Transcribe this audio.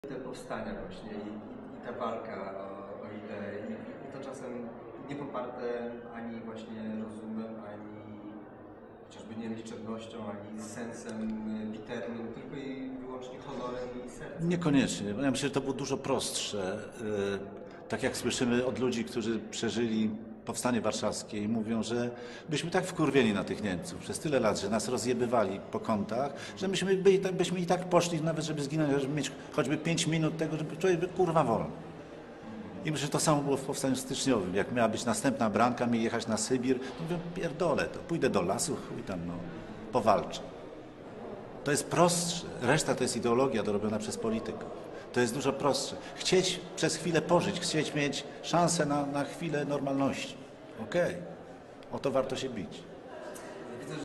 Te powstania właśnie i ta walka o ideę i to czasem nie poparte ani właśnie rozumem, ani chociażby nie liczebnością, ani sensem liternym, tylko i wyłącznie honorem i sercem. Niekoniecznie. Ja myślę, że to było dużo prostsze. Tak jak słyszymy od ludzi, którzy przeżyli Powstanie Warszawskie i mówią, że byliśmy tak wkurwieni na tych Niemców przez tyle lat, że nas rozjebywali po kątach, że byśmy i tak poszli nawet, żeby zginąć, żeby mieć choćby 5 minut tego, żeby człowiek był kurwa wolny. I myślę, że to samo było w Powstaniu Styczniowym. Jak miała być następna bramka, mieli jechać na Sybir, to mówię, pierdolę to, pójdę do lasu, chuj tam, no, powalczę. To jest prostsze. Reszta to jest ideologia dorobiona przez polityków. To jest dużo prostsze. Chcieć przez chwilę pożyć, chcieć mieć szansę na chwilę normalności. Okej. O to warto się bić.